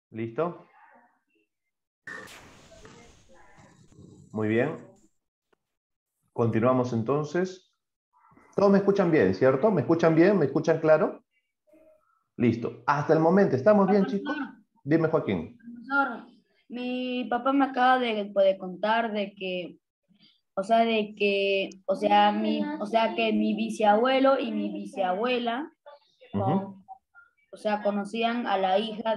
¿Listo? Muy bien. Continuamos entonces. Todos me escuchan bien, ¿cierto? ¿Me escuchan bien? ¿Me escuchan claro? Listo. Hasta el momento, ¿estamos bien, chicos? Profesor, Dime, Joaquín. profesor, mi papá me acaba de contar de que, que mi bisabuelo y mi bisabuela, Ujú. conocían a la hija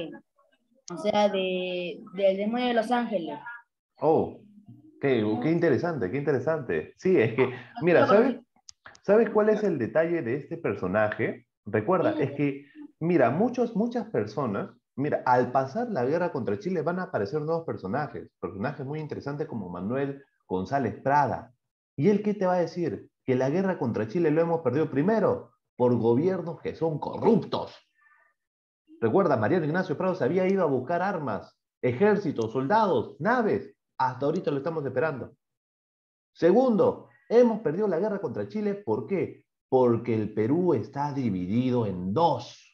del demonio de Los Ángeles. Oh, qué interesante, qué interesante. Sí, es que, Así mira, lo conocí. ¿sabes cuál es el detalle de este personaje? Recuerda, es que, mira, muchas personas, mira, al pasar la guerra contra Chile van a aparecer nuevos personajes muy interesantes como Manuel González Prada. ¿Y él qué te va a decir? Que la guerra contra Chile lo hemos perdido primero por gobiernos que son corruptos. Recuerda, Mariano Ignacio Prado se había ido a buscar armas, ejércitos, soldados, naves. Hasta ahorita lo estamos esperando. Segundo, hemos perdido la guerra contra Chile. ¿Por qué? Porque el Perú está dividido en dos.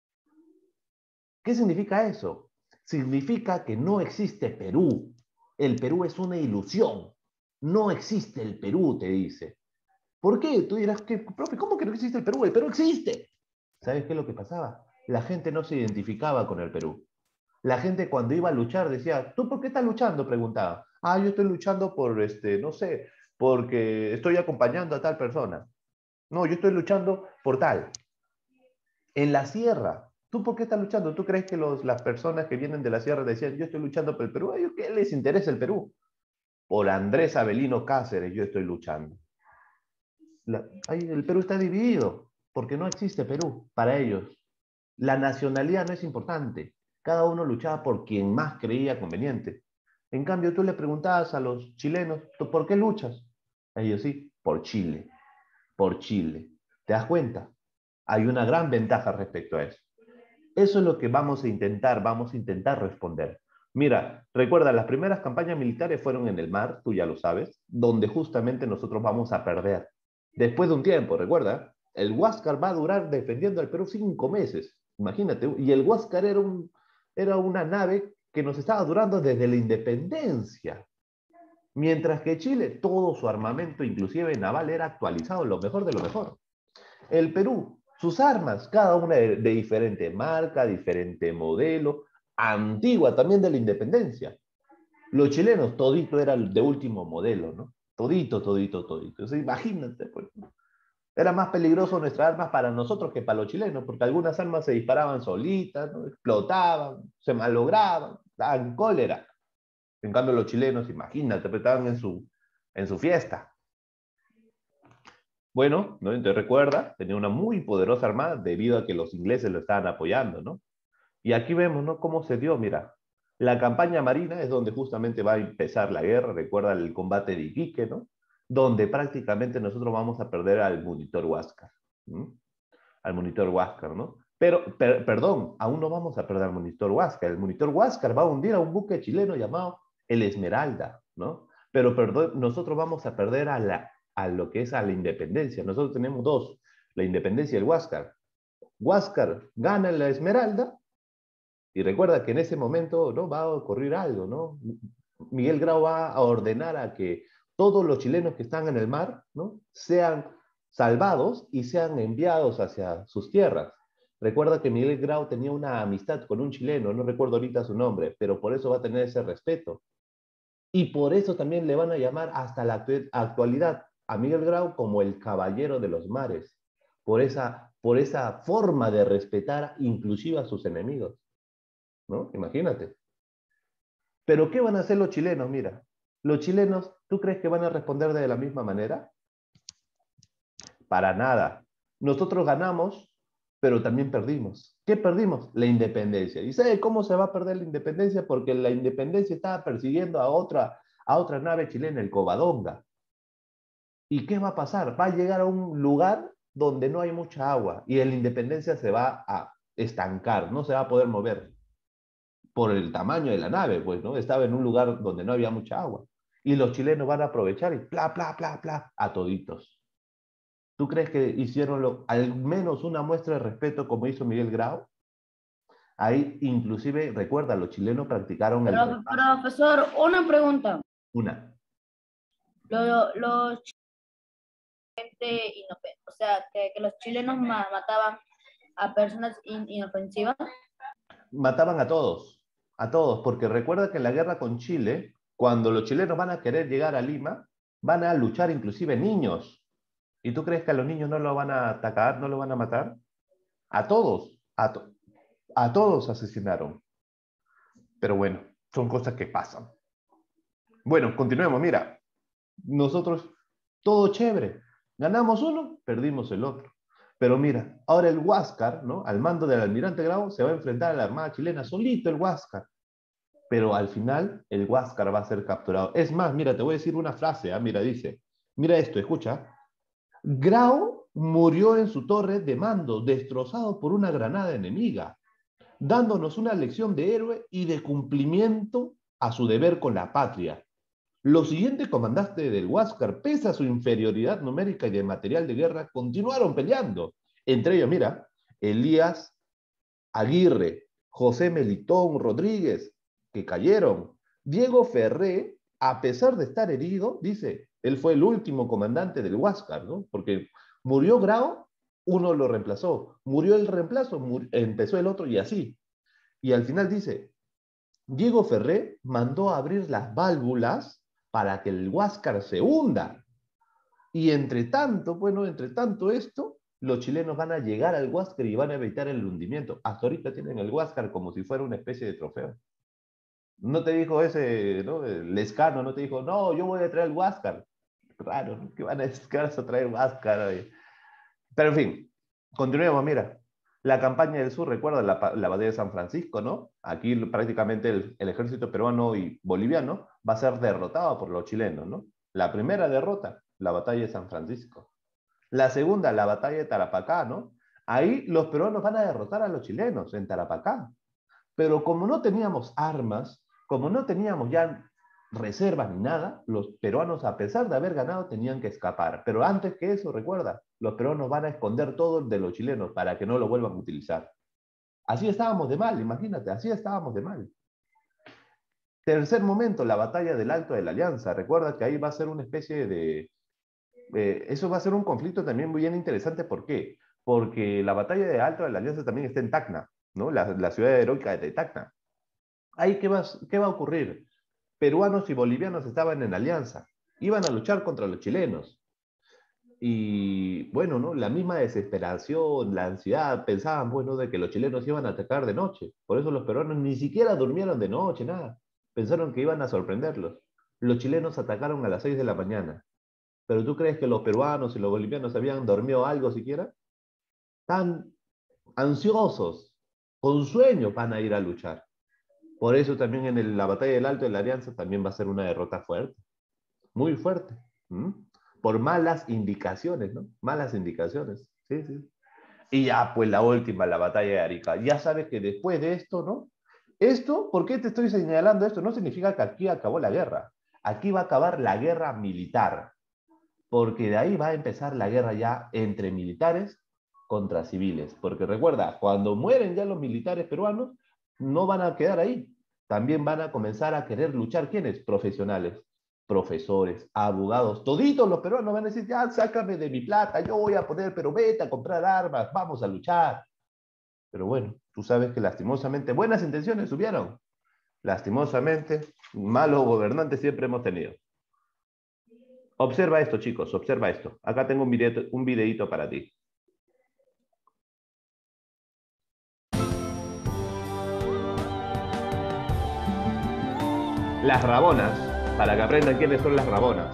¿Qué significa eso? Significa que no existe Perú. El Perú es una ilusión. No existe el Perú, te dice. ¿Por qué? Tú dirás, profe, ¿cómo que no existe el Perú? El Perú existe. ¿Sabes qué es lo que pasaba? La gente no se identificaba con el Perú. La gente cuando iba a luchar decía, ¿tú por qué estás luchando? Preguntaba. Ah, yo estoy luchando por, no sé, porque estoy acompañando a tal persona. No, yo estoy luchando por tal. En la sierra, ¿tú por qué estás luchando? ¿Tú crees que las personas que vienen de la sierra decían, yo estoy luchando por el Perú? ¿A ellos qué les interesa el Perú? Por Andrés Avelino Cáceres yo estoy luchando. El Perú está dividido porque no existe Perú para ellos. La nacionalidad no es importante. Cada uno luchaba por quien más creía conveniente. En cambio, tú le preguntabas a los chilenos, ¿tú por qué luchas? Ellos sí, por Chile, por Chile. ¿Te das cuenta? Hay una gran ventaja respecto a eso. Eso es lo que vamos a intentar responder. Mira, recuerda, las primeras campañas militares fueron en el mar, tú ya lo sabes, donde justamente nosotros vamos a perder. Después de un tiempo, recuerda, el Huáscar va a durar defendiendo al Perú 5 meses, imagínate, y el Huáscar era una nave que nos estaba durando desde la independencia, mientras que Chile, todo su armamento, inclusive naval, era actualizado, lo mejor de lo mejor. El Perú, sus armas, cada una de diferente marca, diferente modelo, antigua también de la independencia. Los chilenos, todito era de último modelo, ¿no? Todito, todito, todito. O sea, imagínate, pues. Era más peligroso nuestras armas para nosotros que para los chilenos, porque algunas armas se disparaban solitas, ¿no? Explotaban, se malograban, daban cólera. En cambio, los chilenos, imagínate, pues, estaban en su fiesta. Bueno, ¿no? Entonces recuerda, tenía una muy poderosa armada debido a que los ingleses lo estaban apoyando, ¿no? Y aquí vemos, ¿no? Cómo se dio, mira, la campaña marina es donde justamente va a empezar la guerra, recuerda el combate de Iquique, ¿no? Donde prácticamente nosotros vamos a perder al monitor Huáscar, ¿no? Al monitor Huáscar, ¿no? Pero, perdón, aún no vamos a perder al monitor Huáscar. El monitor Huáscar va a hundir a un buque chileno llamado el Esmeralda, ¿no? Pero perdón, nosotros vamos a perder a lo que es a la independencia. Nosotros tenemos dos, la independencia y el Huáscar. Huáscar gana la Esmeralda y recuerda que en ese momento no va a ocurrir algo, ¿no? Miguel Grau va a ordenar a que todos los chilenos que están en el mar, ¿no? Sean salvados y sean enviados hacia sus tierras. Recuerda que Miguel Grau tenía una amistad con un chileno, no recuerdo ahorita su nombre, pero por eso va a tener ese respeto. Y por eso también le van a llamar hasta la actualidad a Miguel Grau como el caballero de los mares, por esa forma de respetar inclusive a sus enemigos, ¿no? Imagínate. Pero ¿qué van a hacer los chilenos? Mira, los chilenos, ¿tú crees que van a responder de la misma manera? Para nada. Nosotros ganamos, pero también perdimos. ¿Qué perdimos? La independencia. ¿Y sabe cómo se va a perder la independencia? Porque la independencia estaba persiguiendo a otra nave chilena, el Covadonga. ¿Y qué va a pasar? Va a llegar a un lugar donde no hay mucha agua y la independencia se va a estancar, no se va a poder mover por el tamaño de la nave, pues, ¿no? Estaba en un lugar donde no había mucha agua. Y los chilenos van a aprovechar y pla, pla, pla, pla, a toditos. ¿Tú crees que hicieron al menos una muestra de respeto como hizo Miguel Grau? Ahí, inclusive, recuerda, los chilenos practicaron el repaso. Profesor, una pregunta. Una. Los o sea, que los chilenos mataban a personas inofensivas. Mataban a todos, porque recuerda que en la guerra con Chile, cuando los chilenos van a querer llegar a Lima, van a luchar inclusive niños. ¿Y tú crees que a los niños no lo van a atacar, no lo van a matar? A todos, a todos asesinaron. Pero bueno, son cosas que pasan. Bueno, continuemos. Mira, nosotros, todo chévere. Ganamos uno, perdimos el otro. Pero mira, ahora el Huáscar, ¿no? Al mando del almirante Grau, se va a enfrentar a la Armada chilena, solito el Huáscar. Pero al final, el Huáscar va a ser capturado. Es más, mira, te voy a decir una frase, ¿eh? Mira, dice, mira esto, escucha. Grau murió en su torre de mando, destrozado por una granada enemiga, dándonos una lección de héroe y de cumplimiento a su deber con la patria. Los siguientes comandantes del Huáscar, pese a su inferioridad numérica y de material de guerra, continuaron peleando. Entre ellos, mira, Elías Aguirre, José Melitón Rodríguez, que cayeron. Diego Ferré, a pesar de estar herido, dice, él fue el último comandante del Huáscar, ¿no? Porque murió Grau, uno lo reemplazó. Murió el reemplazo, empezó el otro y así. Y al final dice, Diego Ferré mandó a abrir las válvulas para que el Huáscar se hunda. Y entre tanto, bueno, entre tanto esto, los chilenos van a llegar al Huáscar y van a evitar el hundimiento. Hasta ahorita tienen el Huáscar como si fuera una especie de trofeo. No te dijo ese, ¿no? Lescano no te dijo, no, yo voy a traer el Huáscar. Raro, ¿no? ¿Qué van a decir a traer Huáscar? Oye? Pero en fin, continuemos, mira. La campaña del sur, recuerda la batalla de San Francisco, ¿no? Aquí prácticamente el ejército peruano y boliviano va a ser derrotado por los chilenos, ¿no? La primera derrota, la batalla de San Francisco. La segunda, la batalla de Tarapacá, ¿no? Ahí los peruanos van a derrotar a los chilenos en Tarapacá. Pero como no teníamos armas, como no teníamos ya reservas ni nada, los peruanos, a pesar de haber ganado, tenían que escapar. Pero antes que eso, recuerda, los peruanos van a esconder todo de los chilenos para que no lo vuelvan a utilizar. Así estábamos de mal, imagínate, así estábamos de mal. Tercer momento, la batalla del Alto de la Alianza. Recuerda que ahí va a ser una especie de... eso va a ser un conflicto también muy bien interesante. ¿Por qué? Porque la batalla del Alto de la Alianza también está en Tacna, ¿no? La ciudad heroica de Tacna. Ahí, ¿qué va a ocurrir? Peruanos y bolivianos estaban en alianza, iban a luchar contra los chilenos. Y bueno, ¿no? La misma desesperación, la ansiedad, pensaban, bueno, de que los chilenos iban a atacar de noche. Por eso los peruanos ni siquiera durmieron de noche, nada. Pensaron que iban a sorprenderlos. Los chilenos atacaron a las 6 de la mañana. ¿Pero tú crees que los peruanos y los bolivianos habían dormido algo siquiera? Tan ansiosos, con sueño, van a ir a luchar. Por eso también en la batalla del Alto de la Alianza también va a ser una derrota fuerte, muy fuerte, por malas indicaciones, ¿no? Malas indicaciones, sí, sí. Y ya, pues la última, la batalla de Arica. Ya sabes que después de esto, ¿no? Esto, ¿por qué te estoy señalando esto? No significa que aquí acabó la guerra. Aquí va a acabar la guerra militar, porque de ahí va a empezar la guerra ya entre militares contra civiles. Porque recuerda, cuando mueren ya los militares peruanos, no van a quedar ahí. También van a comenzar a querer luchar, ¿quiénes? Profesionales, profesores, abogados, toditos los peruanos van a decir, ya, sácame de mi plata, yo voy a poner, pero vete a comprar armas, vamos a luchar. Pero bueno, tú sabes que lastimosamente buenas intenciones hubieron. Lastimosamente, malos gobernantes siempre hemos tenido. Observa esto, chicos, observa esto. Acá tengo un videito para ti. Las Rabonas, para que aprendan quiénes son las Rabonas.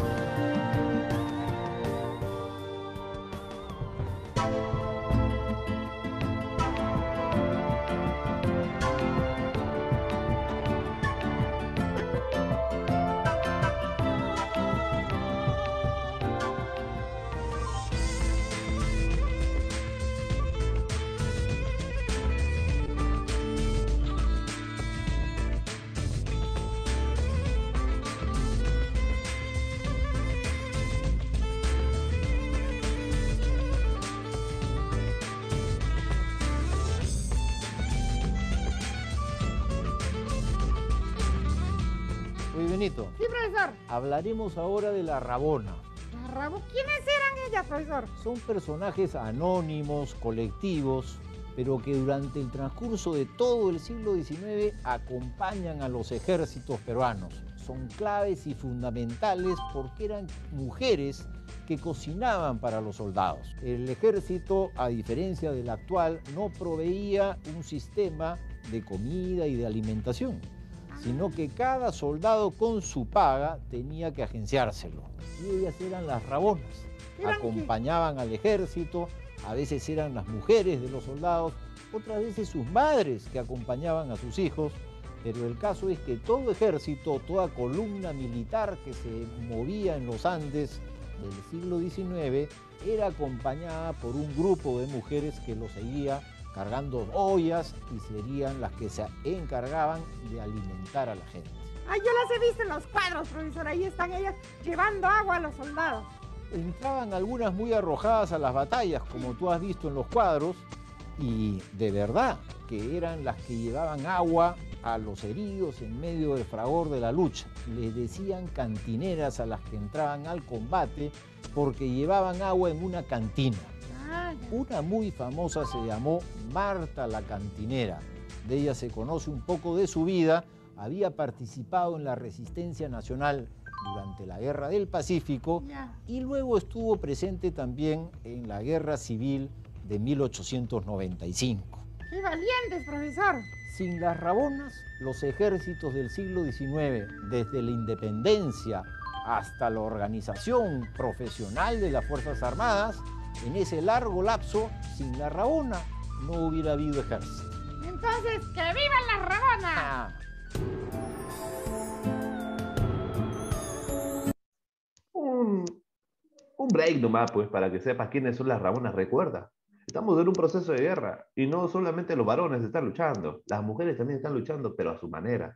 Benito. Sí, profesor. Hablaremos ahora de la Rabona. ¿Quiénes eran ellas, profesor? Son personajes anónimos, colectivos, pero que durante el transcurso de todo el siglo XIX acompañan a los ejércitos peruanos. Son claves y fundamentales porque eran mujeres que cocinaban para los soldados. El ejército, a diferencia del actual, no proveía un sistema de comida y de alimentación, sino que cada soldado con su paga tenía que agenciárselo. Y ellas eran las rabonas. Acompañaban al ejército, a veces eran las mujeres de los soldados, otras veces sus madres que acompañaban a sus hijos, pero el caso es que todo ejército, toda columna militar que se movía en los Andes del siglo XIX era acompañada por un grupo de mujeres que lo seguía cargando ollas y serían las que se encargaban de alimentar a la gente. Yo las he visto en los cuadros, profesor. Ahí están ellas llevando agua a los soldados. Entraban algunas muy arrojadas a las batallas, como tú has visto en los cuadros, y de verdad que eran las que llevaban agua a los heridos en medio del fragor de la lucha. Les decían cantineras a las que entraban al combate porque llevaban agua en una cantina. Una muy famosa se llamó Marta la Cantinera. De ella se conoce un poco de su vida. Había participado en la Resistencia Nacional durante la Guerra del Pacífico y luego estuvo presente también en la Guerra Civil de 1895. ¡Qué valientes, profesor! Sin las Rabonas, los ejércitos del siglo XIX, desde la independencia hasta la organización profesional de las Fuerzas Armadas, en ese largo lapso, sin la Rabona, no hubiera habido ejército. Entonces, ¡que vivan las Rabonas! Un break nomás, pues, para que sepas quiénes son las Rabonas. Recuerda, estamos en un proceso de guerra y no solamente los varones están luchando, las mujeres también están luchando, pero a su manera.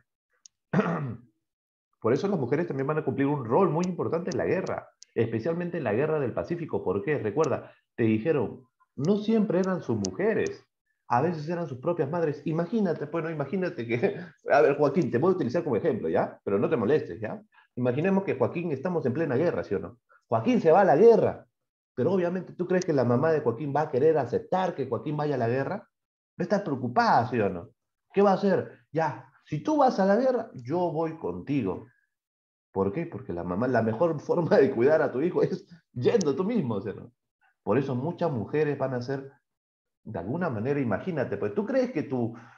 Por eso las mujeres también van a cumplir un rol muy importante en la guerra, especialmente en la guerra del Pacífico. ¿Por qué? Recuerda, te dijeron, no siempre eran sus mujeres, a veces eran sus propias madres. Imagínate, pues, no, imagínate que, a ver, Joaquín, te voy a utilizar como ejemplo, ¿ya? Pero no te molestes, ¿ya? Imaginemos que Joaquín, estamos en plena guerra, ¿sí o no? Joaquín se va a la guerra, pero obviamente, ¿tú crees que la mamá de Joaquín va a querer aceptar que Joaquín vaya a la guerra? Va a estar preocupada, ¿sí o no? ¿Qué va a hacer? Ya, si tú vas a la guerra, yo voy contigo. ¿Por qué? Porque la mamá, la mejor forma de cuidar a tu hijo es yendo tú mismo, ¿sí o no? Por eso muchas mujeres van a ser, de alguna manera, imagínate, pues tú crees que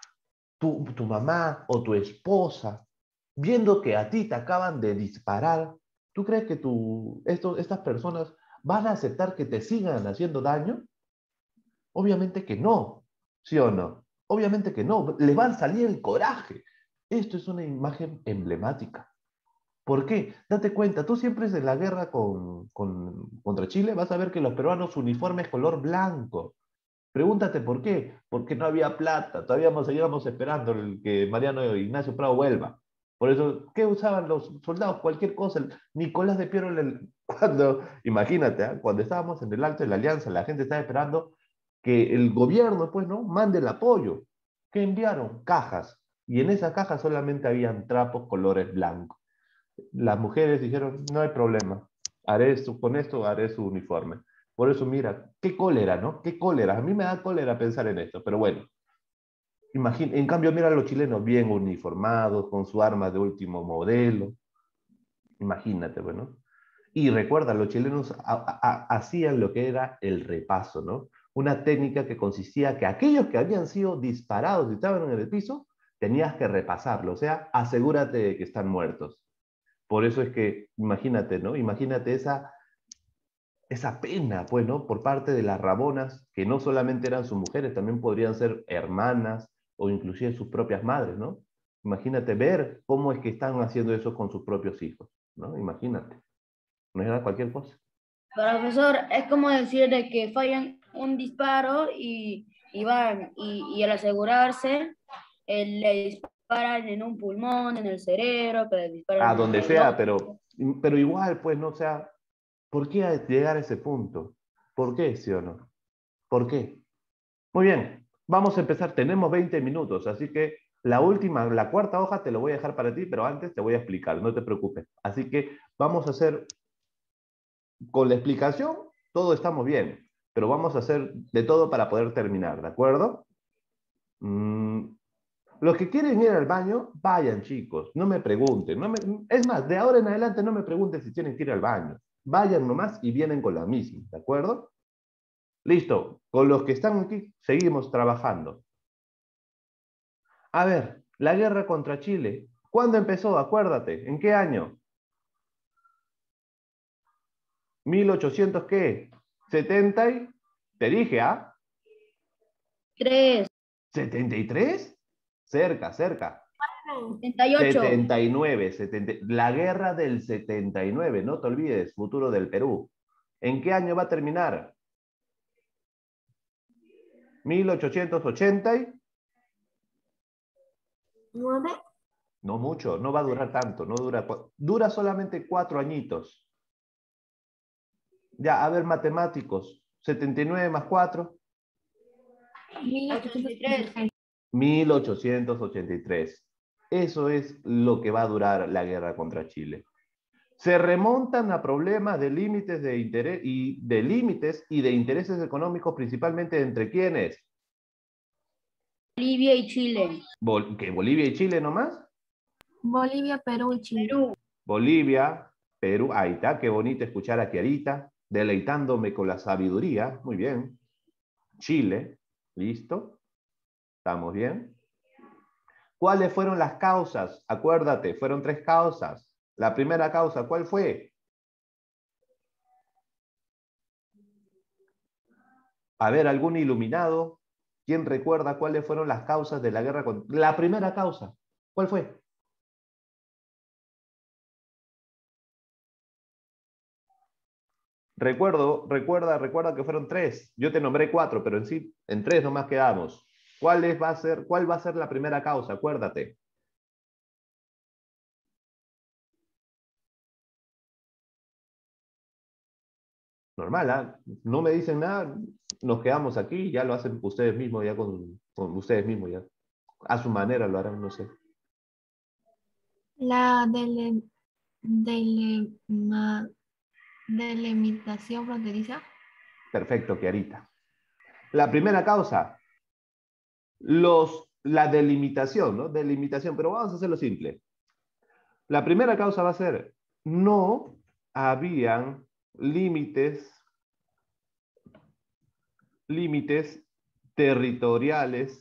tu mamá o tu esposa, viendo que a ti te acaban de disparar, ¿tú crees que estas personas van a aceptar que te sigan haciendo daño? Obviamente que no, ¿sí o no? Obviamente que no, les va a salir el coraje. Esto es una imagen emblemática. ¿Por qué? Date cuenta, tú siempre en la guerra contra Chile vas a ver que los peruanos su uniforme es color blanco. Pregúntate por qué. Porque no había plata. Todavía seguíamos esperando que Mariano Ignacio Prado vuelva. Por eso, ¿qué usaban los soldados? Cualquier cosa. Nicolás de Piero, imagínate, ¿eh? Cuando estábamos en el Alto de la Alianza, la gente estaba esperando que el gobierno, pues, ¿no? Mande el apoyo. ¿Qué enviaron? Cajas. Y en esas cajas solamente habían trapos colores blancos. Las mujeres dijeron, no hay problema, con esto haré su uniforme. Por eso, mira, qué cólera, ¿no? Qué cólera. A mí me da cólera pensar en esto, pero bueno. En cambio, mira a los chilenos bien uniformados, con su arma de último modelo. Imagínate, bueno. Y recuerda, los chilenos hacían lo que era el repaso, ¿no? Una técnica que consistía que aquellos que habían sido disparados y estaban en el piso, tenías que repasarlo, o sea, asegúrate de que están muertos. Por eso es que, imagínate, ¿no? Imagínate esa pena, pues, ¿no? Por parte de las Rabonas, que no solamente eran sus mujeres, también podrían ser hermanas o inclusive sus propias madres, ¿no? Imagínate ver cómo es que están haciendo eso con sus propios hijos, ¿no? Imagínate. No era cualquier cosa. Profesor, es como decir de que fallan un disparo y al asegurarse, le disparan en un pulmón, en el cerebro, que le disparan A en donde el sea, ojo. pero igual, pues, ¿no? O sea, ¿por qué llegar a ese punto? ¿Por qué, sí o no? ¿Por qué? Muy bien, vamos a empezar. Tenemos 20 minutos, así que La última, la cuarta hoja te lo voy a dejar para ti, pero antes te voy a explicar, no te preocupes. Así que vamos a hacer, con la explicación, todo estamos bien, pero vamos a hacer de todo para poder terminar, ¿de acuerdo? Los que quieren ir al baño, vayan, chicos, no me pregunten. Es más, de ahora en adelante no me pregunten si tienen que ir al baño. Vayan nomás y vienen con la misma, ¿de acuerdo? Listo, con los que están aquí seguimos trabajando. A ver, la guerra contra Chile, ¿cuándo empezó? Acuérdate, ¿en qué año? 1800, ¿qué? 70 y... Te dije, ¿ah? 3, 73. Cerca, cerca. 78. 79, la guerra del 79, no te olvides, futuro del Perú. ¿En qué año va a terminar? 1880 y... 9. No mucho, no va a durar tanto, no dura solamente 4 añitos. Ya, a ver, matemáticos, 79 más 4. 1883. 1883. Eso es lo que va a durar la guerra contra Chile. Se remontan a problemas de límites de interés y de intereses económicos, principalmente entre quiénes. Bolivia y Chile. ¿Que Bolivia y Chile nomás? Bolivia, Perú y Chile. Perú. Bolivia, Perú, ahí está, qué bonito escuchar a Kiarita, deleitándome con la sabiduría, muy bien. Chile, listo, estamos bien. ¿Cuáles fueron las causas? Acuérdate, fueron 3 causas. La primera causa, ¿cuál fue? A ver, ¿algún iluminado? ¿Quién recuerda cuáles fueron las causas de la guerra? La primera causa, ¿cuál fue? Recuerda que fueron 3. Yo te nombré 4, pero en sí, en 3 nomás quedamos. ¿Cuál va a ser la primera causa? Acuérdate. Normal, ¿ah? No me dicen nada, nos quedamos aquí, ya lo hacen ustedes mismos, ya con ustedes mismos, ya. A su manera lo harán, no sé. La delimitación fronteriza. Perfecto, Kiarita. La primera causa, la delimitación, ¿no? Delimitación, pero vamos a hacerlo simple. La primera causa va a ser, no habían límites territoriales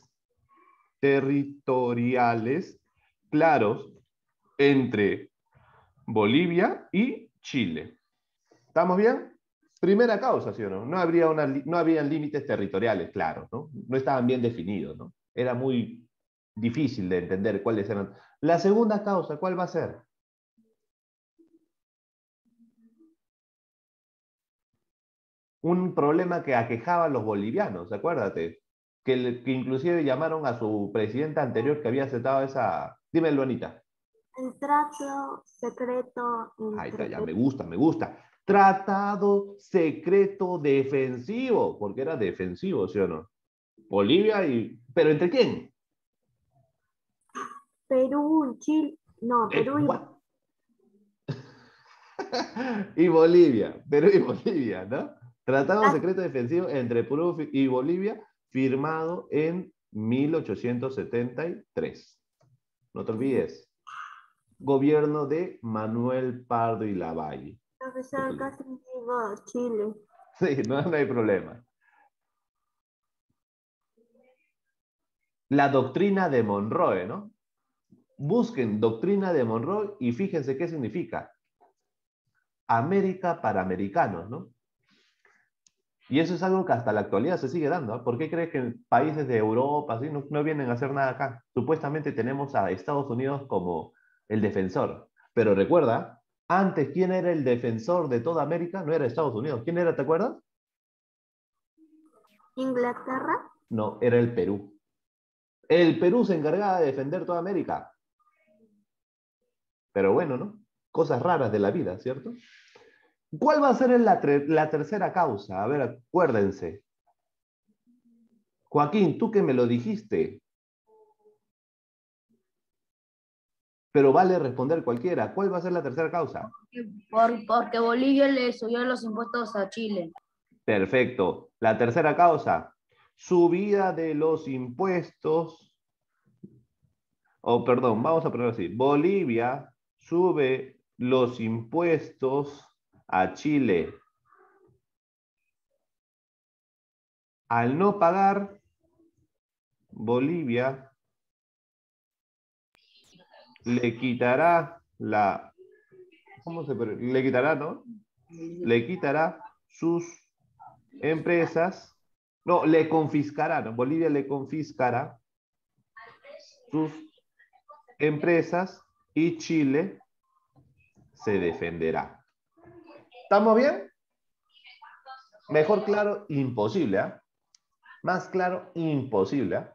claros entre Bolivia y Chile. ¿Estamos bien? Primera causa, ¿sí o no? No habían límites territoriales claros, ¿no? No estaban bien definidos, ¿no? Era muy difícil de entender cuáles eran. La segunda causa, ¿cuál va a ser? Un problema que aquejaba a los bolivianos, acuérdate, que inclusive llamaron a su presidenta anterior que había aceptado esa... Dime, Luanita. El trato secreto Ahí está, entre ya me gusta. Tratado secreto defensivo, porque era defensivo, ¿sí o no? Bolivia y... ¿Pero entre quién? Perú y Chile. No, Perú y y Bolivia, Perú y Bolivia, ¿no? Tratado secreto defensivo entre Perú y Bolivia, firmado en 1873. No te olvides. Gobierno de Manuel Pardo y Lavalle. profesor, casi digo Chile. Sí, no hay problema. La doctrina de Monroe, ¿no? Busquen doctrina de Monroe y fíjense qué significa. América para americanos, ¿no? Y eso es algo que hasta la actualidad se sigue dando, ¿eh? ¿Por qué crees que en países de Europa así, no vienen a hacer nada acá? Supuestamente tenemos a Estados Unidos como el defensor. Pero recuerda, antes, ¿quién era el defensor de toda América? No era Estados Unidos. ¿Quién era, te acuerdas? Inglaterra. No, era el Perú. El Perú se encargaba de defender toda América. Pero bueno, ¿no? Cosas raras de la vida, ¿cierto? ¿Cuál va a ser la tercera causa? A ver, acuérdense. Joaquín, tú que me lo dijiste. pero vale responder cualquiera. ¿Cuál va a ser la tercera causa? Porque Bolivia le subió los impuestos a Chile. Perfecto. La tercera causa, subida de los impuestos, perdón, vamos a ponerlo así. Bolivia sube los impuestos a Chile. Al no pagar, Bolivia le quitará le quitará, ¿no? Le quitará sus empresas, no, le confiscará, ¿no? Bolivia le confiscará sus empresas y Chile se defenderá. ¿Estamos bien? Mejor claro, imposible, ¿eh? Más claro, imposible, ¿eh?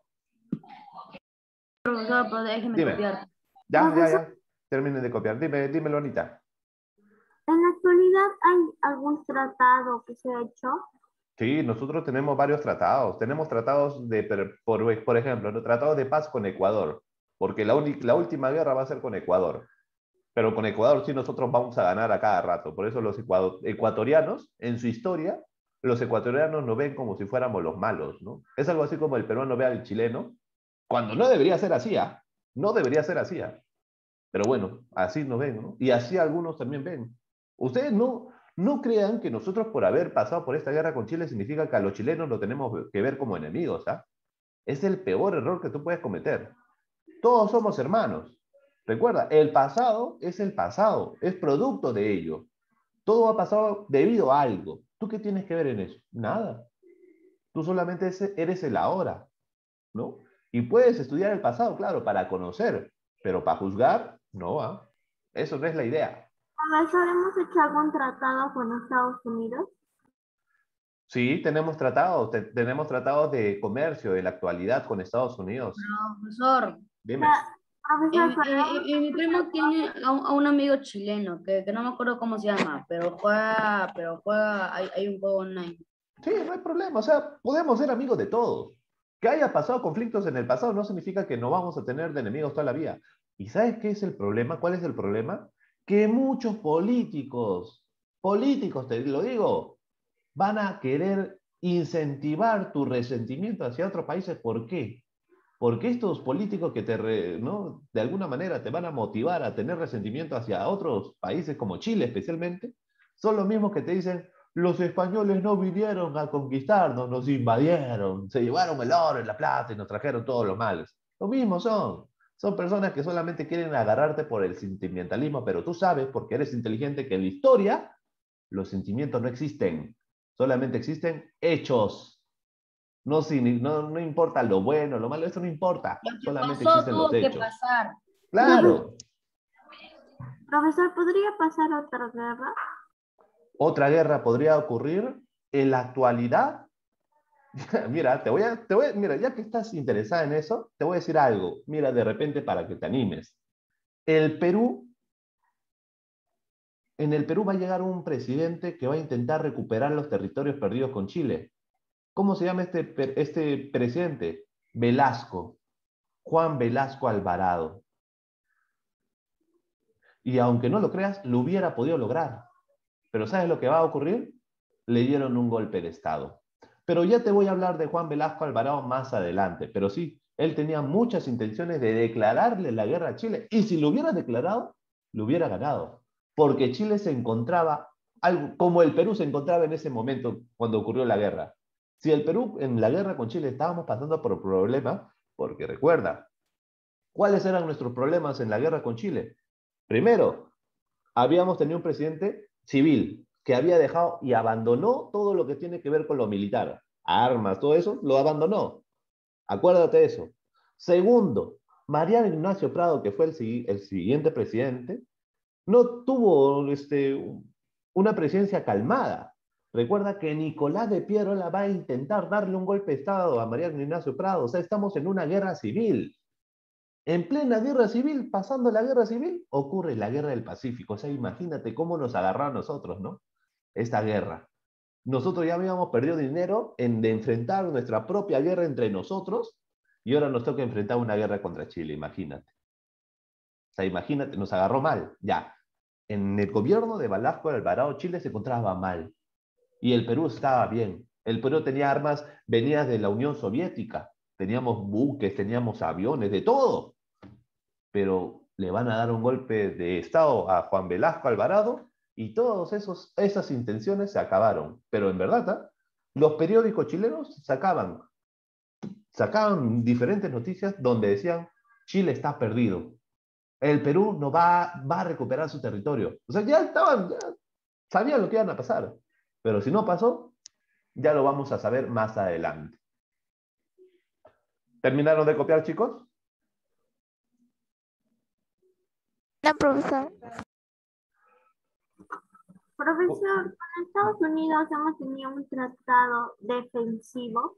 Profesor, pero déjeme Dime. copiar. Ya. Terminen de copiar. Dímelo, Anita. ¿En la actualidad hay algún tratado que se ha hecho? Sí, nosotros tenemos varios tratados. Tenemos tratados por ejemplo, ¿no? Tratados de paz con Ecuador, porque la última guerra va a ser con Ecuador. Pero con Ecuador sí nosotros vamos a ganar a cada rato. Por eso los ecuatorianos, en su historia, los ecuatorianos nos ven como si fuéramos los malos, ¿no? Es algo así como el peruano ve al chileno, cuando no debería ser así, ¿ah? No debería ser así, ¿ah? Pero bueno, así nos ven, ¿no? Y así algunos también ven. Ustedes no crean que nosotros por haber pasado por esta guerra con Chile significa que a los chilenos lo tenemos que ver como enemigos, ¿ah? Es el peor error que tú puedes cometer. Todos somos hermanos. Recuerda, el pasado es el pasado, es producto de ello. Todo ha pasado debido a algo. ¿Tú qué tienes que ver en eso? Nada. Tú solamente eres el ahora, ¿no? Y puedes estudiar el pasado, claro, para conocer, pero para juzgar, no, ¿ah? Eso no es la idea. Profesor, ¿hemos hecho algún tratado con Estados Unidos? Sí, tenemos tratados de comercio de la actualidad con Estados Unidos. No, profesor. Dime. Profesor, Mi primo tiene a un amigo chileno, que no me acuerdo cómo se llama, pero juega, hay un juego online. Sí, no hay problema. O sea, podemos ser amigos de todos. Que haya pasado conflictos en el pasado no significa que no vamos a tener de enemigos toda la vida. ¿Y sabes qué es el problema? ¿Cuál es el problema? Que muchos políticos, te lo digo, van a querer incentivar tu resentimiento hacia otros países. ¿Por qué? Porque estos políticos que ¿no? De alguna manera te van a motivar a tener resentimiento hacia otros países como Chile especialmente, son los mismos que te dicen, los españoles no vinieron a conquistarnos, nos invadieron, se llevaron el oro y la plata y nos trajeron todos los males. Lo mismo son. Son personas que solamente quieren agarrarte por el sentimentalismo, pero tú sabes, porque eres inteligente, que en la historia los sentimientos no existen. Solamente existen hechos. No importa lo bueno, lo malo, eso no importa. Lo que Solamente pasó existen los tuvo que hechos. pasar. Claro. profesor, ¿podría pasar otra guerra? Otra guerra podría ocurrir en la actualidad. Mira, mira, ya que estás interesada en eso, te voy a decir algo. Mira, de repente para que te animes. El Perú, en el Perú va a llegar un presidente que va a intentar recuperar los territorios perdidos con Chile. ¿Cómo se llama este presidente? Velasco. Juan Velasco Alvarado. Y aunque no lo creas, lo hubiera podido lograr. Pero ¿sabes lo que va a ocurrir? Le dieron un golpe de Estado. Pero ya te voy a hablar de Juan Velasco Alvarado más adelante. Pero sí, él tenía muchas intenciones de declararle la guerra a Chile. Y si lo hubiera declarado, lo hubiera ganado. Porque Chile se encontraba, algo como el Perú se encontraba en ese momento cuando ocurrió la guerra. Si el Perú en la guerra con Chile estábamos pasando por problemas, porque recuerda, ¿cuáles eran nuestros problemas en la guerra con Chile? Primero, habíamos tenido un presidente civil que había dejado y abandonó todo lo que tiene que ver con lo militar, armas, todo eso, lo abandonó. Acuérdate de eso. Segundo, Mariano Ignacio Prado, que fue el siguiente presidente, no tuvo una presidencia calmada. Recuerda que Nicolás de Piérola va a intentar darle un golpe de Estado a Mariano Ignacio Prado. O sea, estamos en una guerra civil. En plena guerra civil, pasando la guerra civil, ocurre la guerra del Pacífico. O sea, imagínate cómo nos agarró a nosotros, ¿no? Esta guerra. Nosotros ya habíamos perdido dinero de enfrentar nuestra propia guerra entre nosotros y ahora nos toca enfrentar una guerra contra Chile, imagínate. sea, imagínate, nos agarró mal. Ya, en el gobierno de Velasco Alvarado, Chile se encontraba mal. Y el Perú estaba bien. El Perú tenía armas, venía de la Unión Soviética. Teníamos buques, teníamos aviones, de todo. Pero le van a dar un golpe de Estado a Juan Velasco Alvarado y todas esas intenciones se acabaron. Pero en verdad, ¿eh? Los periódicos chilenos sacaban diferentes noticias donde decían, Chile está perdido. El Perú no va a recuperar su territorio. O sea, ya sabían lo que iban a pasar. Pero si no pasó, ya lo vamos a saber más adelante. ¿Terminaron de copiar, chicos? No, profesor. Profesor, con Estados Unidos hemos tenido un tratado defensivo.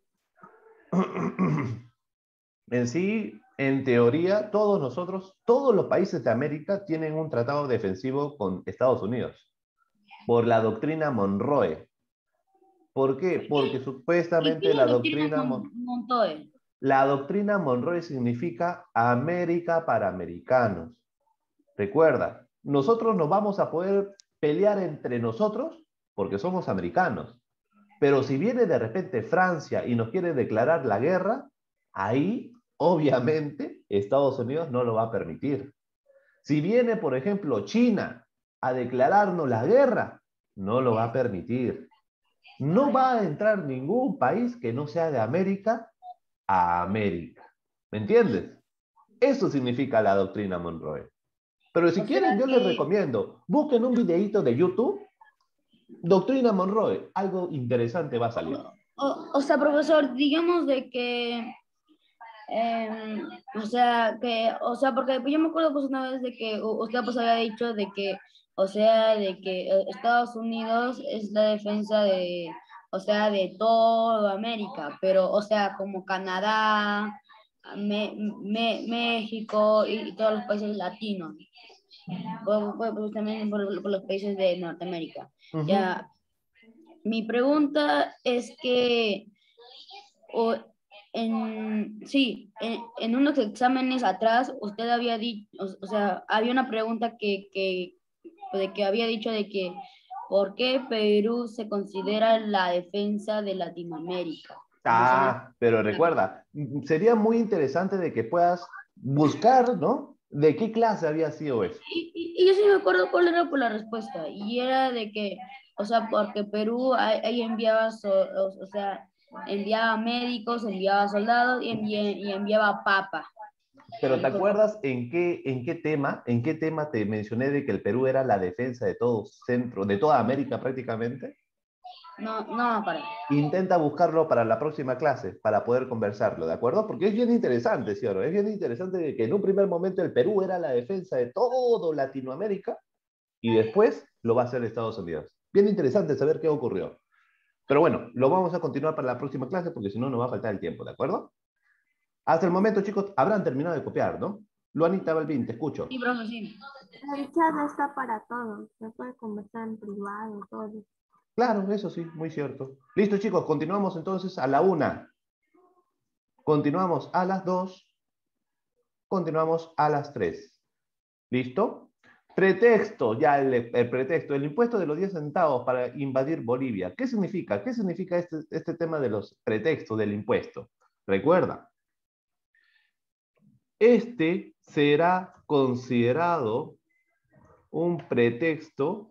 En sí, en teoría, todos los países de América tienen un tratado defensivo con Estados Unidos por la doctrina Monroe. ¿Por qué? Porque supuestamente la doctrina Monroe. La doctrina Monroe significa América para americanos. Recuerda, nosotros nos vamos a poder pelear entre nosotros porque somos americanos. Pero si viene de repente Francia y nos quiere declarar la guerra, ahí obviamente Estados Unidos no lo va a permitir. Si viene, por ejemplo, China a declararnos la guerra, no lo va a permitir. No va a entrar ningún país que no sea de América a América. ¿Me entiendes? Eso significa la doctrina Monroe. Pero si quieren, yo les recomiendo, busquen un videíto de YouTube, doctrina Monroe, algo interesante va a salir. O sea, profesor, digamos de que, porque yo me acuerdo pues una vez de que usted pues había dicho de que, Estados Unidos es la defensa de toda América, pero, como Canadá, México y todos los países latinos, pues también por los países de Norteamérica. Uh-huh. Ya, mi pregunta es que en unos exámenes atrás usted había dicho, había una pregunta que había dicho de que ¿por qué Perú se considera la defensa de Latinoamérica? Pero recuerda, sería muy interesante de que puedas buscar, ¿no? ¿De qué clase había sido eso? Y yo sí me acuerdo cuál era por la respuesta, y era de que, porque Perú ahí enviaba, enviaba médicos, enviaba soldados y enviaba papa. Pero ¿te acuerdas en qué tema te mencioné de que el Perú era la defensa de de toda América prácticamente? No, para. Intenta buscarlo para la próxima clase, para poder conversarlo, ¿de acuerdo? Porque es bien interesante, ¿sí o no? Es bien interesante de que en un primer momento el Perú era la defensa de todo Latinoamérica y después lo va a hacer Estados Unidos. Bien interesante saber qué ocurrió. Pero bueno, lo vamos a continuar para la próxima clase porque si no nos va a faltar el tiempo, ¿de acuerdo? Hasta el momento, chicos, habrán terminado de copiar, ¿no? Luanita Balbín, te escucho. Sí, profe, sí. El chat está para todos. Se puede conversar en privado, todo. Claro, eso sí, muy cierto. Listo, chicos, continuamos entonces a la 1. Continuamos a las 2. Continuamos a las 3. ¿Listo? Pretexto, ya el pretexto, el impuesto de los 10 centavos para invadir Bolivia. ¿Qué significa? ¿Qué significa este tema de los pretextos del impuesto? Recuerda, este será considerado un pretexto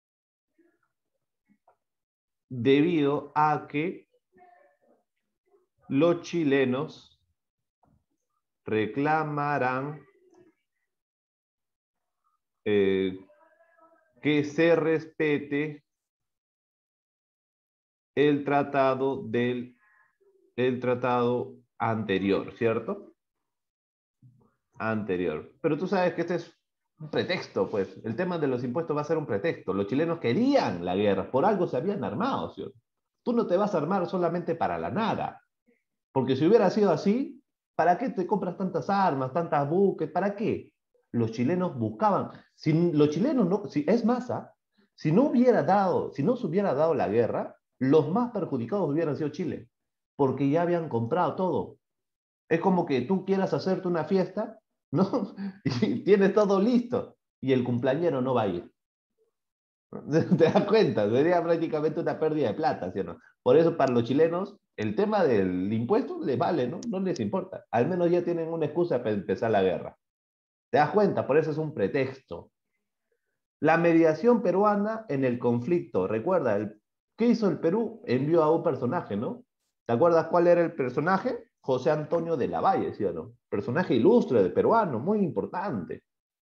debido a que los chilenos reclamarán que se respete el tratado anterior, ¿cierto? Anterior. Pero tú sabes que este es un pretexto, pues. El tema de los impuestos va a ser un pretexto. Los chilenos querían la guerra, por algo se habían armado, ¿cierto? Tú no te vas a armar solamente para la nada. Porque si hubiera sido así, ¿para qué te compras tantas armas, tantas buques? ¿Para qué? Los chilenos buscaban. Si los chilenos no, es masa, si no se hubiera dado la guerra, los más perjudicados hubieran sido Chile, porque ya habían comprado todo. Es como que tú quieras hacerte una fiesta ¿no? Y tienes todo listo y el cumpleañero no va a ir. ¿Te das cuenta? Sería prácticamente una pérdida de plata, ¿sí o no? Por eso para los chilenos el tema del impuesto les vale, ¿no? No les importa. Al menos ya tienen una excusa para empezar la guerra. ¿Te das cuenta? Por eso es un pretexto. La mediación peruana en el conflicto. Recuerda, ¿qué hizo el Perú? Envió a un personaje, ¿no? ¿Te acuerdas cuál era el personaje? José Antonio de la Valle, ¿sí o no? Personaje ilustre de peruano, muy importante.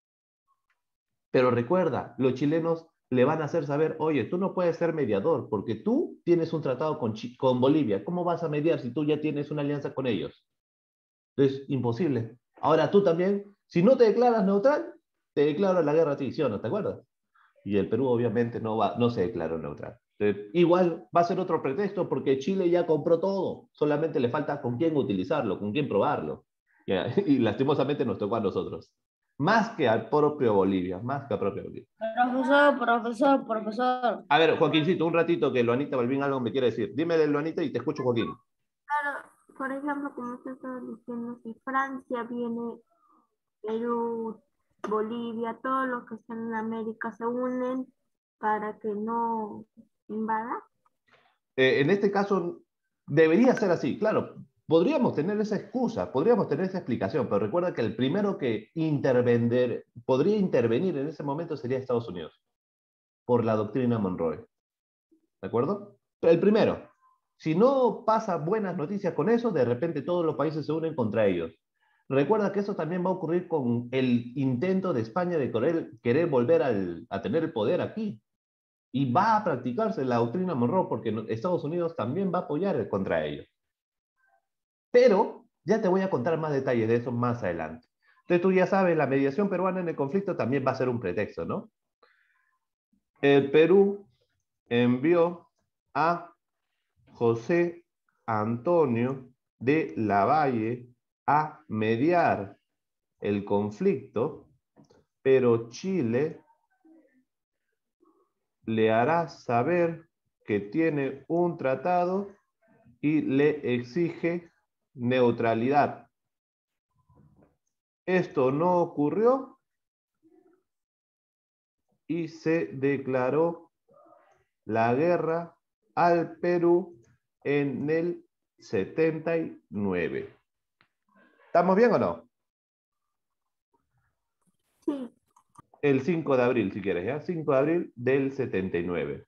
Pero recuerda, los chilenos le van a hacer saber, oye, tú no puedes ser mediador porque tú tienes un tratado con Bolivia. ¿Cómo vas a mediar si tú ya tienes una alianza con ellos? Es imposible. Ahora tú también, si no te declaras neutral, te declaro la guerra a ti, ¿sí o no? ¿Te acuerdas? Y el Perú obviamente no se declaró neutral. Entonces, igual va a ser otro pretexto porque Chile ya compró todo. Solamente le falta con quién utilizarlo, con quién probarlo. Y lastimosamente nos tocó a nosotros. Más que al propio Bolivia, más que al propio Bolivia. Profesor. A ver, Joaquincito, un ratito que Luanita Balbín algo me quiere decir. Dímele, Luanita, y te escucho, Joaquín. Claro, por ejemplo, como usted estaba diciendo, si Francia viene, Perú, Bolivia, todos los que están en América se unen para que no invada. En este caso, debería ser así. Claro, podríamos tener esa excusa, podríamos tener esa explicación, pero recuerda que el primero que podría intervenir en ese momento sería Estados Unidos, por la doctrina Monroe. ¿De acuerdo? Pero el primero. Si no pasa buenas noticias con eso, de repente todos los países se unen contra ellos. Recuerda que eso también va a ocurrir con el intento de España de querer volver a tener el poder aquí. Y va a practicarse la doctrina Monroe porque Estados Unidos también va a apoyar contra ellos. Pero ya te voy a contar más detalles de eso más adelante. Entonces tú ya sabes, la mediación peruana en el conflicto también va a ser un pretexto, ¿no? El Perú envió a José Antonio de la Valle a mediar el conflicto, pero Chile le hará saber que tiene un tratado y le exige neutralidad. Esto no ocurrió y se declaró la guerra al Perú en el 79. ¿Estamos bien o no? Sí. El 5 de abril, si quieres, ¿ya? 5 de abril del 79.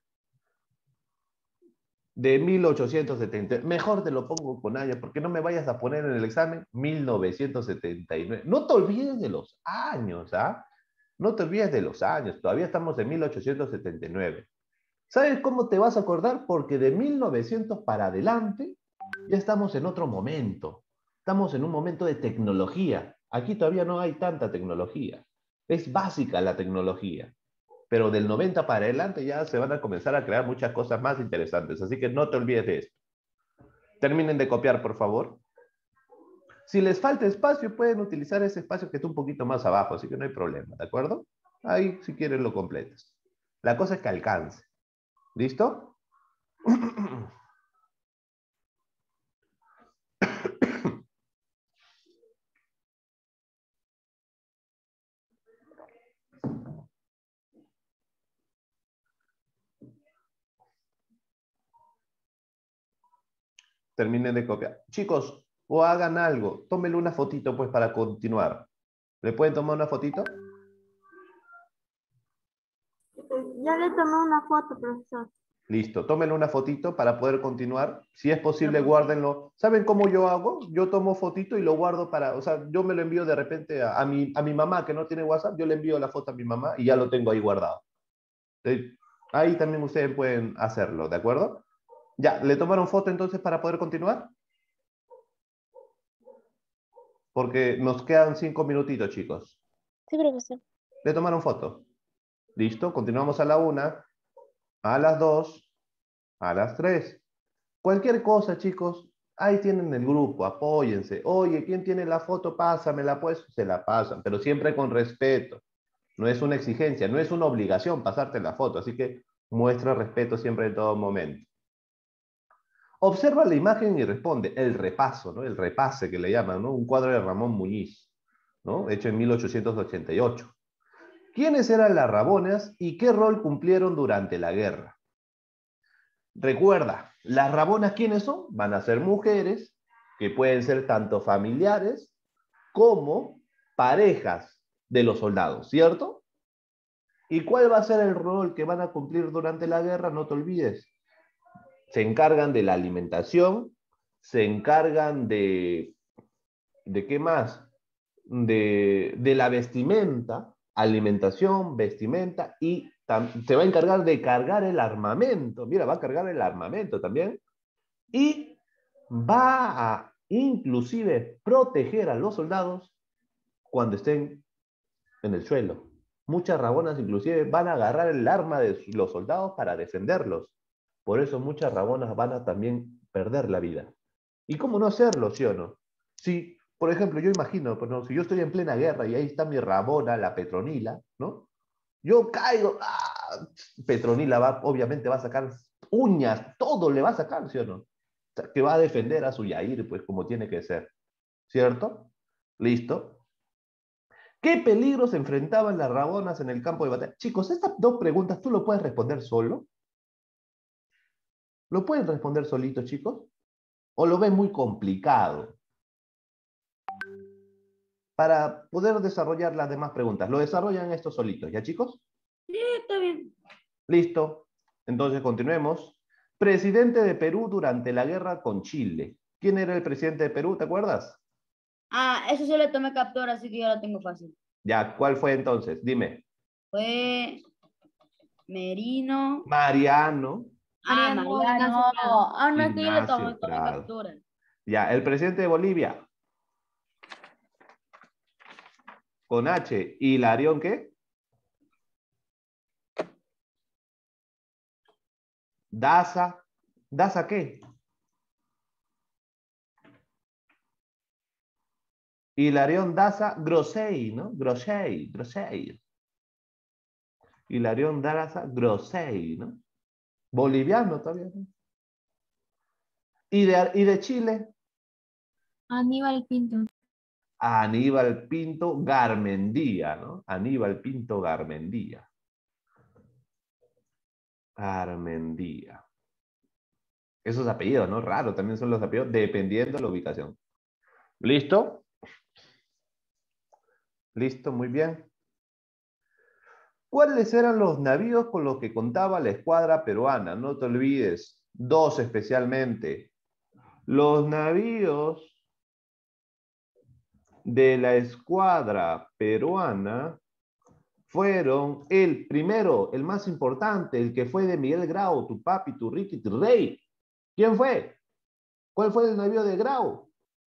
De 1870. Mejor te lo pongo con años, porque no me vayas a poner en el examen 1979. No te olvides de los años, ¿ah? No te olvides de los años. Todavía estamos en 1879. ¿Sabes cómo te vas a acordar? Porque de 1900 para adelante ya estamos en otro momento. Estamos en un momento de tecnología. Aquí todavía no hay tanta tecnología. Es básica la tecnología. Pero del 90 para adelante ya se van a comenzar a crear muchas cosas más interesantes. Así que no te olvides de esto. Terminen de copiar, por favor. Si les falta espacio, pueden utilizar ese espacio que está un poquito más abajo, así que no hay problema, ¿de acuerdo? Ahí, si quieren, lo completas. La cosa es que alcance. ¿Listo? Terminen de copiar. Chicos, o hagan algo. Tómenle una fotito, pues, para continuar. ¿Le pueden tomar una fotito? Ya le tomé una foto, profesor. Listo, tómenle una fotito para poder continuar. Si es posible, guárdenlo. ¿Saben cómo yo hago? Yo tomo fotito y lo guardo para, o sea, yo me lo envío de repente a mi mamá que no tiene WhatsApp, yo le envío la foto a mi mamá y ya lo tengo ahí guardado. Entonces, ahí también ustedes pueden hacerlo, ¿de acuerdo? Ya, ¿le tomaron foto entonces para poder continuar? Porque nos quedan 5 minutitos, chicos. Sí, profesor. ¿Le tomaron foto? Listo, continuamos a la 1, a las 2, a las 3. Cualquier cosa, chicos, ahí tienen el grupo, apóyense. Oye, ¿quién tiene la foto? Pásamela, pues, se la pasan, pero siempre con respeto. No es una exigencia, no es una obligación pasarte la foto, así que muestra respeto siempre en todo momento. Observa la imagen y responde. El repaso, ¿no? El repase que le llaman, ¿no? Un cuadro de Ramón Muñiz. ¿no? Hecho en 1888. ¿Quiénes eran las Rabonas y qué rol cumplieron durante la guerra? Recuerda, las Rabonas, ¿quiénes son? Van a ser mujeres que pueden ser tanto familiares como parejas de los soldados, ¿cierto? ¿Y cuál va a ser el rol que van a cumplir durante la guerra? No te olvides. Se encargan de la alimentación, se encargan ¿de qué más? De la vestimenta, alimentación, vestimenta, y se va a encargar de cargar el armamento. Mira, va a cargar el armamento también. Y va a inclusive proteger a los soldados cuando estén en el suelo. Muchas Rabonas inclusive van a agarrar el arma de los soldados para defenderlos. Por eso muchas Rabonas van a también perder la vida. ¿Y cómo no hacerlo, sí o no? Si, por ejemplo, yo imagino, pues, ¿no? Si yo estoy en plena guerra y ahí está mi Rabona, la Petronila, ¿no? Yo caigo, ¡ah! Petronila obviamente va a sacar uñas, todo le va a sacar, ¿sí o no? O sea, que va a defender a su Yair, pues como tiene que ser, ¿cierto? ¿Listo? ¿Qué peligros enfrentaban las Rabonas en el campo de batalla? Chicos, estas dos preguntas, ¿tú lo puedes responder solo? ¿Lo pueden responder solitos, chicos? ¿O lo ven muy complicado? Para poder desarrollar las demás preguntas. Lo desarrollan estos solitos, ¿ya, chicos? Sí, está bien. Listo. Entonces, continuemos. Presidente de Perú durante la guerra con Chile. ¿Quién era el presidente de Perú? ¿Te acuerdas? Ah, eso se le tomé captura, así que yo lo tengo fácil. Ya, ¿cuál fue entonces? Dime. Fue Merino. Mariano Mariano. Ignacio Prado. No, es que yo le Ignacio tomé Prado. captura. Ya, el presidente de Bolivia. Con H. ¿Hilarión qué? Daza. ¿Daza qué? Hilarión Daza Grossey, ¿no? Grossey. Hilarión Daza Grossey, ¿no? Boliviano todavía, ¿no? ¿Y de Chile? Aníbal Pinto. Aníbal Pinto Garmendia, ¿no? Aníbal Pinto Garmendia. Garmendia. Esos apellidos, ¿no? Raro, también son los apellidos, dependiendo de la ubicación. ¿Listo? Listo, muy bien. ¿Cuáles eran los navíos con los que contaba la escuadra peruana? No te olvides, dos especialmente. Los navíos de la escuadra peruana fueron el primero, el más importante, el que fue de Miguel Grau, tu papi, tu Ricky, tu rey. ¿Quién fue? ¿Cuál fue el navío de Grau?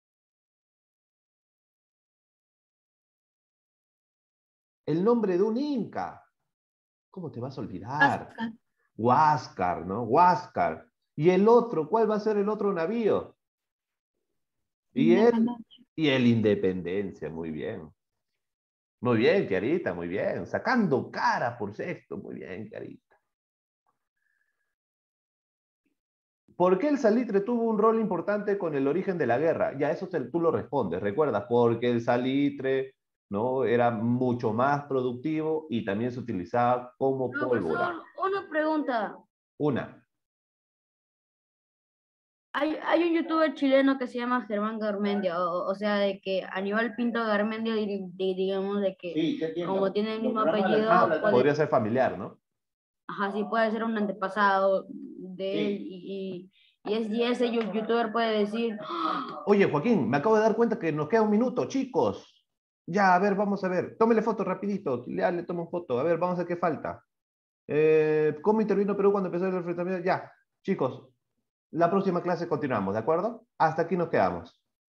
El nombre de un inca. ¿Cómo te vas a olvidar? Huáscar, ¿no? Huáscar. ¿Y el otro? ¿Cuál va a ser el otro navío? Y el Independencia, muy bien. Muy bien, Clarita, muy bien. Sacando cara por sexto, muy bien, Clarita. ¿Por qué el salitre tuvo un rol importante con el origen de la guerra? Ya eso tú lo respondes, recuerdas, porque el salitre, ¿no? Era mucho más productivo y también se utilizaba como pólvora. Profesor, una pregunta. Una. Hay un youtuber chileno que se llama Germán Garmendia, o sea, de que Aníbal Pinto Garmendia, digamos, de que Sí, como tiene el mismo apellido, podría ser familiar, ¿no? ajá, sí puede ser un antepasado de él, y ese youtuber puede decir, Oye, Joaquín, me acabo de dar cuenta que nos queda un minuto, chicos. Ya, a ver, vamos a ver. Tómele foto rapidito. Ya le tomo foto. A ver, vamos a ver qué falta. ¿Cómo intervino Perú cuando empezó el enfrentamiento? Ya, chicos, la próxima clase continuamos, ¿de acuerdo? Hasta aquí nos quedamos.